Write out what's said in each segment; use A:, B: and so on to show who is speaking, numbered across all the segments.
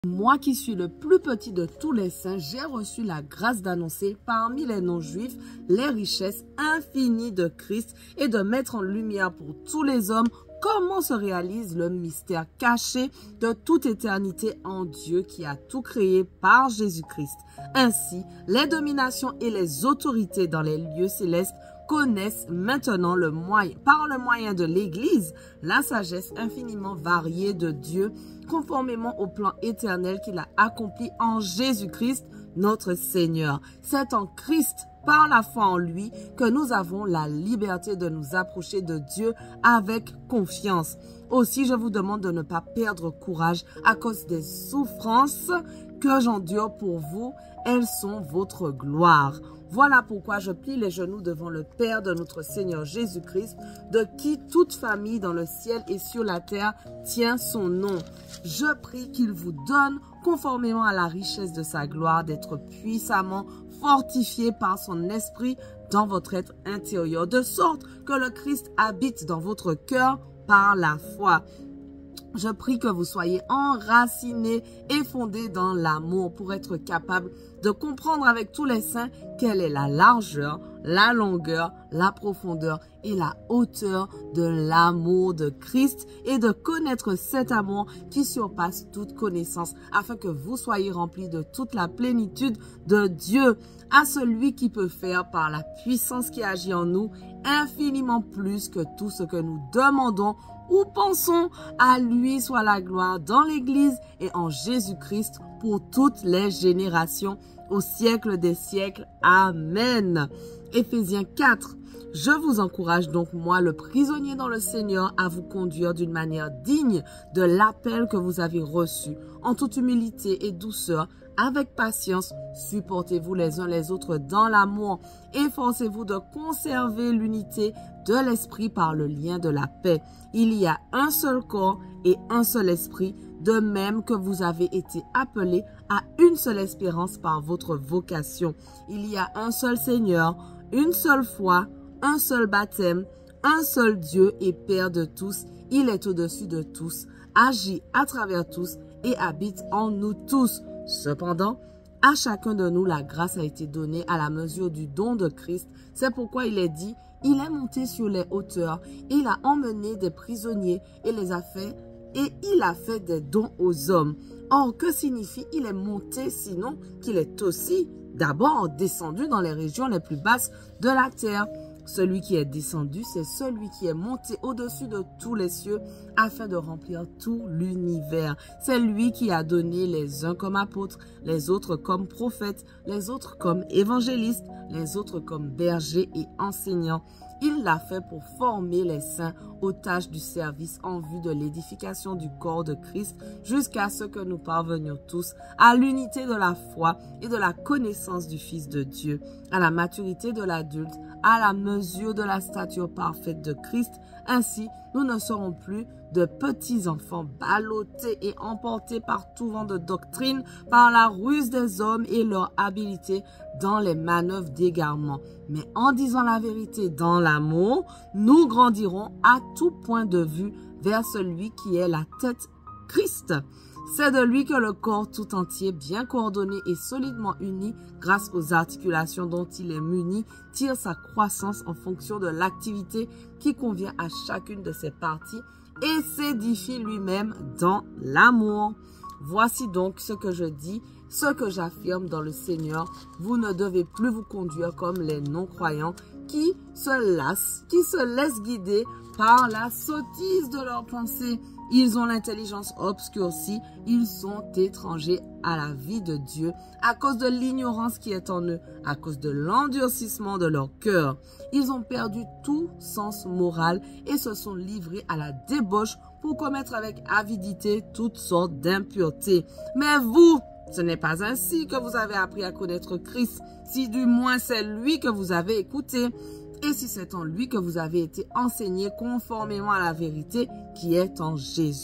A: Moi qui suis le plus petit de tous les saints, j'ai reçu la grâce d'annoncer parmi les non-juifs les richesses infinies de Christ et de mettre en lumière pour tous les hommes comment se réalise le mystère caché de toute éternité en Dieu qui a tout créé par Jésus-Christ. Ainsi, les dominations et les autorités dans les lieux célestes connaissent maintenant par le moyen de l'Église la sagesse infiniment variée de Dieu, conformément au plan éternel qu'il a accompli en Jésus-Christ, notre Seigneur. C'est en Christ, par la foi en lui, que nous avons la liberté de nous approcher de Dieu avec confiance. Aussi, je vous demande de ne pas perdre courage à cause des souffrances que j'endure pour vous. Elles sont votre gloire. Voilà pourquoi je plie les genoux devant le Père de notre Seigneur Jésus-Christ, de qui toute famille dans le ciel et sur la terre tient son nom. Je prie qu'il vous donne, conformément à la richesse de sa gloire, d'être puissamment fortifié par son esprit dans votre être intérieur, de sorte que le Christ habite dans votre cœur par la foi. Je prie que vous soyez enracinés et fondés dans l'amour pour être capables de comprendre avec tous les saints quelle est la largeur, la longueur, la profondeur et la hauteur de l'amour de Christ et de connaître cet amour qui surpasse toute connaissance afin que vous soyez remplis de toute la plénitude de Dieu, à celui qui peut faire par la puissance qui agit en nous infiniment plus que tout ce que nous demandons ou pensons. À lui soit la gloire dans l'Église et en Jésus-Christ pour toutes les générations, au siècle des siècles. Amen. Éphésiens 4. Je vous encourage donc, moi, le prisonnier dans le Seigneur, à vous conduire d'une manière digne de l'appel que vous avez reçu, en toute humilité et douceur, avec patience. Supportez-vous les uns les autres dans l'amour. Efforcez-vous de conserver l'unité de l'esprit par le lien de la paix. Il y a un seul corps et un seul esprit, de même que vous avez été appelés à une seule espérance par votre vocation. Il y a un seul Seigneur, une seule foi, un seul baptême, un seul Dieu et Père de tous. Il est au-dessus de tous, agit à travers tous et habite en nous tous. Cependant, à chacun de nous, la grâce a été donnée à la mesure du don de Christ. C'est pourquoi il est dit, il est monté sur les hauteurs, il a emmené des prisonniers et les a fait, et il a fait des dons aux hommes. Or, que signifie il est monté, sinon qu'il est aussi d'abord descendu dans les régions les plus basses de la terre? Celui qui est descendu, c'est celui qui est monté au-dessus de tous les cieux afin de remplir tout l'univers. C'est lui qui a donné les uns comme apôtres, les autres comme prophètes, les autres comme évangélistes, les autres comme bergers et enseignants. Il l'a fait pour former les saints aux tâches du service en vue de l'édification du corps de Christ jusqu'à ce que nous parvenions tous à l'unité de la foi et de la connaissance du Fils de Dieu, à la maturité de l'adulte, à la mesure de la stature parfaite de Christ. Ainsi, nous ne serons plus de petits enfants ballottés et emportés par tout vent de doctrine, par la ruse des hommes et leur habileté dans les manœuvres d'égarement. Mais en disant la vérité dans l'amour, nous grandirons à tout point de vue vers celui qui est la tête, Christ. C'est de lui que le corps tout entier, bien coordonné et solidement uni, grâce aux articulations dont il est muni, tire sa croissance en fonction de l'activité qui convient à chacune de ses parties et s'édifie lui-même dans l'amour. Voici donc ce que je dis, ce que j'affirme dans le Seigneur. Vous ne devez plus vous conduire comme les non-croyants qui se laissent guider par la sottise de leurs pensées. Ils ont l'intelligence obscurcie, ils sont étrangers à la vie de Dieu à cause de l'ignorance qui est en eux, à cause de l'endurcissement de leur cœur. Ils ont perdu tout sens moral et se sont livrés à la débauche pour commettre avec avidité toutes sortes d'impuretés. Mais vous, ce n'est pas ainsi que vous avez appris à connaître Christ, si du moins c'est lui que vous avez écouté. Et si c'est en lui que vous avez été enseigné conformément à la vérité qui est en Jésus.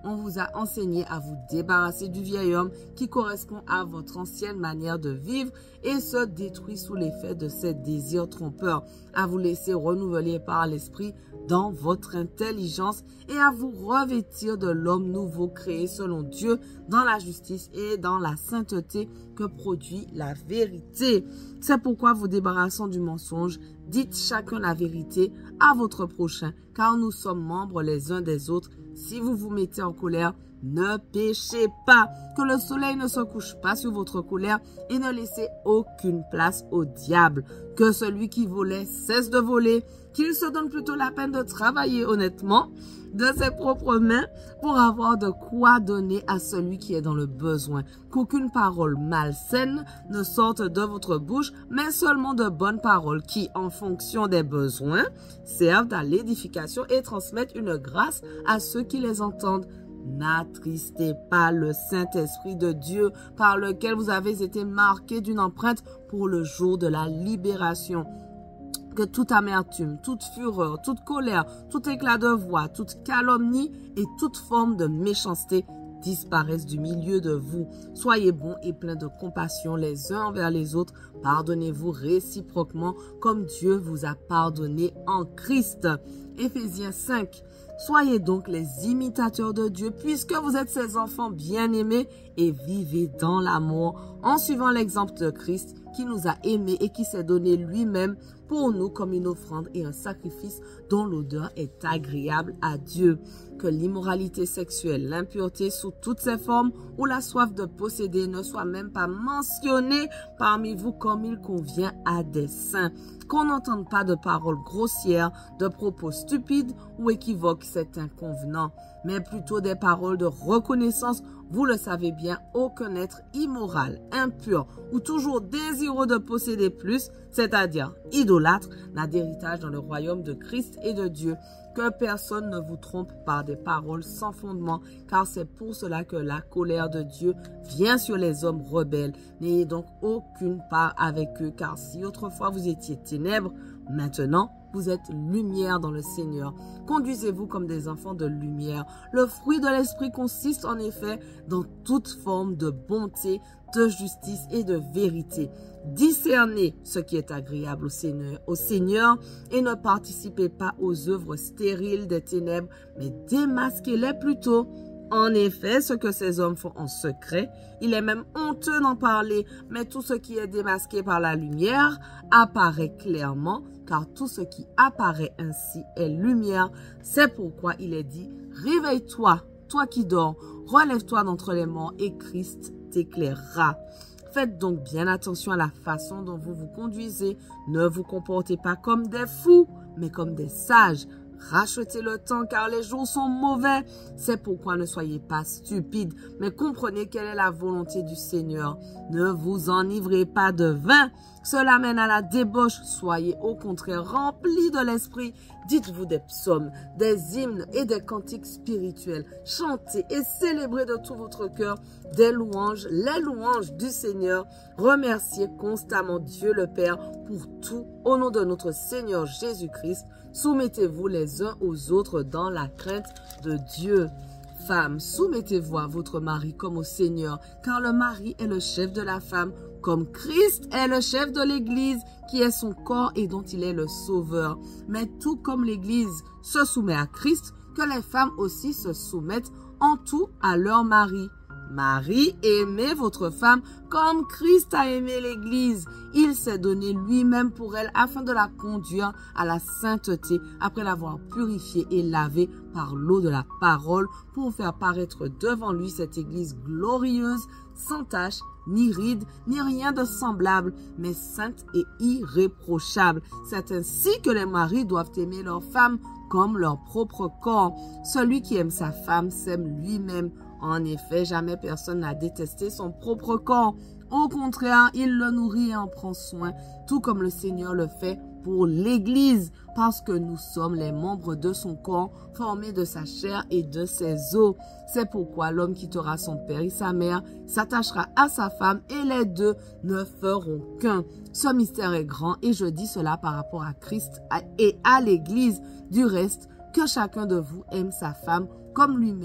A: on vous a enseigné à vous débarrasser du vieil homme qui correspond à votre ancienne manière de vivre et se détruit sous l'effet de ses désirs trompeurs, à vous laisser renouveler par l'esprit dans votre intelligence et à vous revêtir de l'homme nouveau créé selon Dieu dans la justice et dans la sainteté que produit la vérité. C'est pourquoi vous débarrassant du mensonge, dites chacun la vérité à votre prochain, car nous sommes membres les uns des autres. Si vous vous mettez en colère, ne péchez pas, que le soleil ne se couche pas sur votre colère et ne laissez aucune place au diable. Que celui qui volait cesse de voler, qu'il se donne plutôt la peine de travailler honnêtement de ses propres mains pour avoir de quoi donner à celui qui est dans le besoin. Qu'aucune parole malsaine ne sorte de votre bouche, mais seulement de bonnes paroles qui, en fonction des besoins, servent à l'édification et transmettent une grâce à ceux qui les entendent. N'attristez pas le Saint-Esprit de Dieu par lequel vous avez été marqués d'une empreinte pour le jour de la libération. Que toute amertume, toute fureur, toute colère, tout éclat de voix, toute calomnie et toute forme de méchanceté disparaissent du milieu de vous. Soyez bons et pleins de compassion les uns envers les autres. Pardonnez-vous réciproquement comme Dieu vous a pardonné en Christ. Éphésiens 5. Soyez donc les imitateurs de Dieu puisque vous êtes ses enfants bien-aimés et vivez dans l'amour en suivant l'exemple de Christ qui nous a aimés et qui s'est donné lui-même pour nous comme une offrande et un sacrifice dont l'odeur est agréable à Dieu. Que l'immoralité sexuelle, l'impureté sous toutes ses formes ou la soif de posséder ne soit même pas mentionnée parmi vous comme il convient à des saints. Qu'on n'entende pas de paroles grossières, de propos stupides ou équivoques, c'est inconvenant, mais plutôt des paroles de reconnaissance. Vous le savez bien, aucun être immoral, impur ou toujours désireux de posséder plus, c'est-à-dire idolâtre, n'a d'héritage dans le royaume de Christ et de Dieu. Que personne ne vous trompe par des paroles sans fondement, car c'est pour cela que la colère de Dieu vient sur les hommes rebelles. N'ayez donc aucune part avec eux, car si autrefois vous étiez ténèbres, maintenant vous êtes lumière dans le Seigneur. Conduisez-vous comme des enfants de lumière. Le fruit de l'esprit consiste en effet dans toute forme de bonté, de justice et de vérité. Discernez ce qui est agréable au Seigneur et ne participez pas aux œuvres stériles des ténèbres, mais démasquez-les plutôt. En effet, ce que ces hommes font en secret, il est même honteux d'en parler, mais tout ce qui est démasqué par la lumière apparaît clairement, car tout ce qui apparaît ainsi est lumière. C'est pourquoi il est dit, réveille-toi, toi qui dors, relève-toi d'entre les morts et Christ t'éclairera. Faites donc bien attention à la façon dont vous vous conduisez. Ne vous comportez pas comme des fous, mais comme des sages. Rachetez le temps car les jours sont mauvais. C'est pourquoi ne soyez pas stupides, mais comprenez quelle est la volonté du Seigneur. Ne vous enivrez pas de vin. Cela mène à la débauche. Soyez au contraire remplis de l'esprit. Dites-vous des psaumes, des hymnes et des cantiques spirituels. Chantez et célébrez de tout votre cœur des louanges, les louanges du Seigneur. Remerciez constamment Dieu le Père pour tout au nom de notre Seigneur Jésus-Christ. Soumettez-vous les uns aux autres dans la crainte de Dieu. Femmes, soumettez-vous à votre mari comme au Seigneur, car le mari est le chef de la femme, comme Christ est le chef de l'Église, qui est son corps et dont il est le sauveur. Mais tout comme l'Église se soumet à Christ, que les femmes aussi se soumettent en tout à leur mari. Marie, aimez votre femme comme Christ a aimé l'Église. Il s'est donné lui-même pour elle afin de la conduire à la sainteté après l'avoir purifiée et lavée par l'eau de la parole pour faire paraître devant lui cette Église glorieuse, sans tache, ni ride, ni rien de semblable, mais sainte et irréprochable. C'est ainsi que les maris doivent aimer leur femme comme leur propre corps. Celui qui aime sa femme s'aime lui-même. En effet, jamais personne n'a détesté son propre corps. Au contraire, il le nourrit et en prend soin, tout comme le Seigneur le fait pour l'Église, parce que nous sommes les membres de son corps, formés de sa chair et de ses os. C'est pourquoi l'homme quittera son père et sa mère, s'attachera à sa femme, et les deux ne feront qu'un. Ce mystère est grand, et je dis cela par rapport à Christ et à l'Église. Du reste, que chacun de vous aime sa femme comme lui-même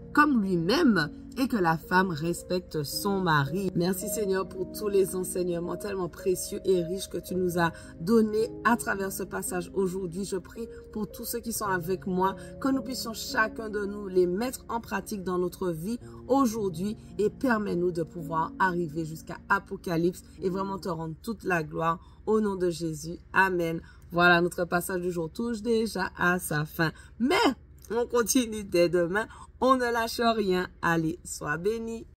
A: comme lui-même et que la femme respecte son mari. Merci Seigneur pour tous les enseignements tellement précieux et riches que tu nous as donnés à travers ce passage aujourd'hui. Je prie pour tous ceux qui sont avec moi, que nous puissions chacun de nous les mettre en pratique dans notre vie aujourd'hui et permets-nous de pouvoir arriver jusqu'à Apocalypse et vraiment te rendre toute la gloire au nom de Jésus. Amen. Voilà, notre passage du jour touche déjà à sa fin. Mais on continue dès demain. On ne lâche rien. Allez, sois bénis.